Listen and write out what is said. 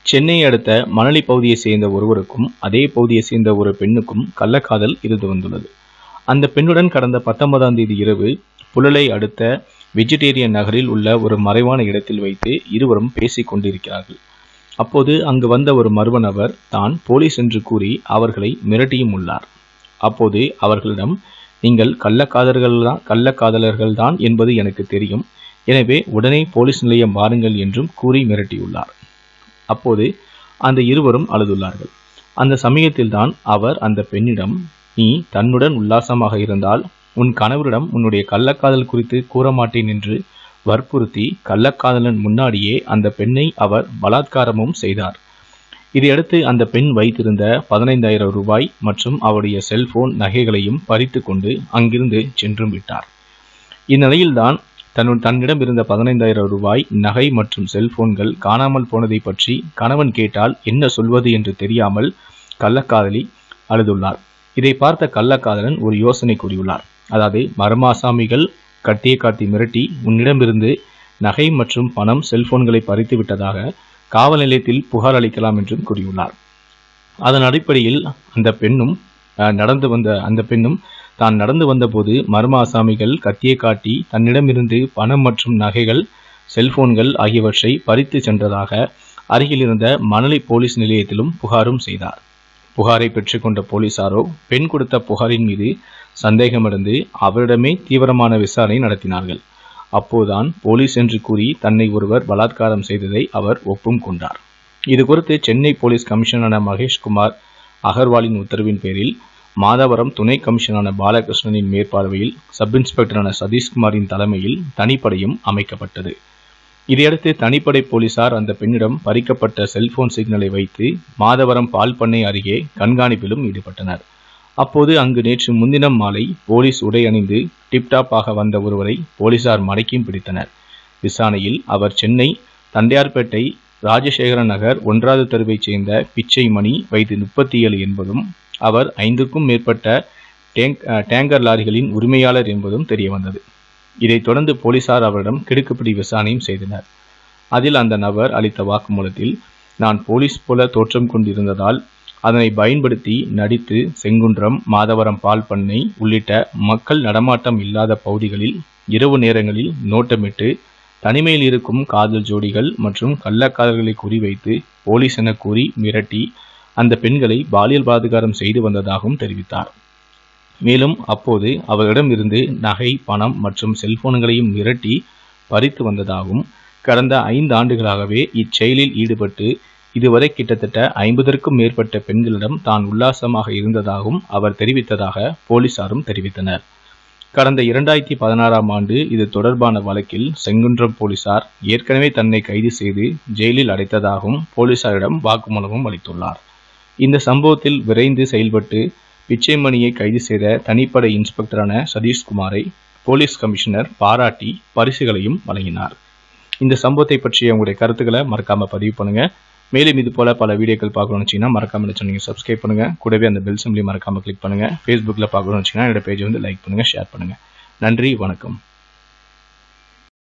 சென்னையை அடுத்த மணலி பகுதியை சேர்ந்த ஒருவருக்கும் அதே பகுதியை சேர்ந்த ஒரு பெண்ணுக்கும் கள்ளக்காதல் இருந்து வந்துள்ளது. அந்த பெண்ணுடன் கடந்த 19ஆம் தேதி இரவு புழலை அடுத்த வெஜிடேரியன் நகரில் உள்ள ஒரு மறைவான இடத்தில் வைத்து இருவரும் பேசிக் கொண்டிருக்கிறார்கள். அப்போது அங்கு வந்த ஒரு மர்ம நபர் தான் போலீஸ் என்று கூறி அவர்களை மிரட்டியும் உள்ளார். அப்போது அவர்களிடம், நீங்கள் கள்ளக்காதலர்கள் தான் என்பது எனக்கு தெரியும், எனவே உடனே போலீஸ் நிலையம் வாருங்கள் என்றும் கூறி மிரட்டியுள்ளார். அப்போது அந்த இருவரும் அழுதுள்ளார்கள். அந்த சமயத்தில்தான் அவர் அந்த பெண்ணிடம், நீ தன்னுடன் உல்லாசமாக இருந்தால் உன் கணவரிடம் உன்னுடைய கள்ளக்காதல் குறித்து கூற மாட்டேன் என்று வற்புறுத்தி கள்ளக்காதலன் முன்னாடியே அந்த பெண்ணை அவர் பலாத்காரமும் செய்தார். இதையடுத்து அந்த பெண் வைத்திருந்த 15,000 ரூபாய் மற்றும் அவருடைய செல்போன் நகைகளையும் பறித்து கொண்டு அங்கிருந்து சென்றும் விட்டார். இந்நிலையில்தான் தன்னிடம் இருந்த 15,000 ரூபாய் நகை மற்றும் செல்போன்கள் காணாமல் போனதை பற்றி கணவன் கேட்டால் என்ன சொல்வது என்று தெரியாமல் கள்ளக்காதலி அழுதுள்ளார். இதை பார்த்த கள்ளக்காதலன் ஒரு யோசனை கூறியுள்ளார். அதாவது, மர்மாசாமிகள் கட்டியை காட்டி மிரட்டி உன்னிடமிருந்து நகை மற்றும் பணம் செல்போன்களை பறித்து விட்டதாக காவல் நிலையத்தில் புகார் அளிக்கலாம் என்றும் கூறியுள்ளார். அதன் அடிப்படையில் அந்த பெண்ணும் தான் நடந்து வந்தபோது மர்ம ஆசாமிகள் கத்தியை காட்டி தன்னிடமிருந்து பணம் மற்றும் நகைகள் செல்போன்கள் ஆகியவற்றை பறித்து சென்றதாக அருகில் இருந்த மணலி போலீஸ் நிலையத்திலும் புகாரும் செய்தார். புகாரை பெற்றுக்கொண்ட போலீசாரோ பெண் கொடுத்த புகாரின் மீது சந்தேகமடைந்து அவரிடமே தீவிரமான விசாரணை நடத்தினார்கள். அப்போதுதான் போலீஸ் என்று கூறி தன்னை ஒருவர் பலாத்காரம் செய்ததை அவர் ஒப்பும் கொண்டார். இது குறித்து சென்னை போலீஸ் கமிஷனரான மகேஷ்குமார் அகர்வாலின் உத்தரவின் பேரில் மாதவரம் துணை கமிஷனரான பாலகிருஷ்ணனின் மேற்பார்வையில் சப் இன்ஸ்பெக்டரான சதீஷ்குமாரின் தலைமையில் தனிப்படையும் அமைக்கப்பட்டது. இதையடுத்து தனிப்படை போலீசார் அந்த பெண்ணிடம் பறிக்கப்பட்ட செல்போன் சிக்னலை வைத்து மாதவரம் பால் பண்ணை அருகே கண்காணிப்பிலும் ஈடுபட்டனர். அப்போது அங்கு நேற்று முன்தினம் மாலை போலீஸ் உடை அணிந்து டிப்டாப்பாக வந்த ஒருவரை போலீசார் மடக்கியும் பிடித்தனர். விசாரணையில் அவர் சென்னை தண்டையார்பேட்டை ராஜசேகரன் நகர் 1வது தெருவைச் சேர்ந்த பிச்சைமணி வயது 37 என்பதும் அவர் 5க்கும் மேற்பட்ட டேங்கர் லாரிகளின் உரிமையாளர் என்பதும் தெரியவந்தது. இதைத் தொடர்ந்து போலீசார் அவரிடம் கிடுக்குப்பிடி விசாரணையும் செய்தனர். அதில் அந்த நபர் அளித்த வாக்குமூலத்தில், நான் போலீஸ் போல தோற்றம் கொண்டிருந்ததால் அதனை பயன்படுத்தி நடித்து செங்குன்றம், மாதவரம் பால் பண்ணை உள்ளிட்ட மக்கள் நடமாட்டம் இல்லாத பகுதிகளில் இரவு நேரங்களில் நோட்டமிட்டு தனிமையில் இருக்கும் காதல் ஜோடிகள் மற்றும் கள்ளக்காதல்களை குறிவைத்து போலீஸ் என கூறி மிரட்டி அந்த பெண்களை பாலியல் பலாத்காரம் செய்து வந்ததாகவும் தெரிவித்தார். மேலும் அப்போது அவர்களிடம் இருந்து நகை, பணம் மற்றும் செல்போன்களையும் மிரட்டி பறித்து வந்ததாகவும், கடந்த 5 ஆண்டுகளாகவே இச்செயலில் ஈடுபட்டு இதுவரை கிட்டத்தட்ட 50க்கும் மேற்பட்ட பெண்களிடம் தான் உல்லாசமாக இருந்ததாகவும் அவர் தெரிவித்ததாக போலீசாரும் தெரிவித்தனர். கடந்த 2016ஆம் ஆண்டு இது தொடர்பான வழக்கில் செங்குன்றம் போலீசார் ஏற்கனவே தன்னை கைது செய்து ஜெயிலில் அடைத்ததாகவும் போலீசாரிடம் வாக்குமூலமும் அளித்துள்ளார். இந்த சம்பவத்தில் விரைந்து செயல்பட்டு பிச்சைமணியை கைது செய்த தனிப்படை இன்ஸ்பெக்டரான சதீஷ்குமாரை போலீஸ் கமிஷனர் பாராட்டி பரிசுகளையும் வழங்கினார். இந்த சம்பவத்தை பற்றிய உங்களுடைய கருத்துக்களை மறக்காம பதிவு பண்ணுங்க. மேலும் இது போல பல வீடியோக்கள் பார்க்கணும்னு வச்சீங்கன்னா மறக்காம நீங்க சப்ஸ்கிரைப் பண்ணுங்க. கூடவே அந்த பெல் சிம்பலையும் மறக்காம கிளிக் பண்ணுங்க. Facebookல பார்க்கணும்னு வச்சீங்கன்னா என்னோட பேஜை லைக் பண்ணுங்க, ஷேர் பண்ணுங்க. நன்றி, வணக்கம்.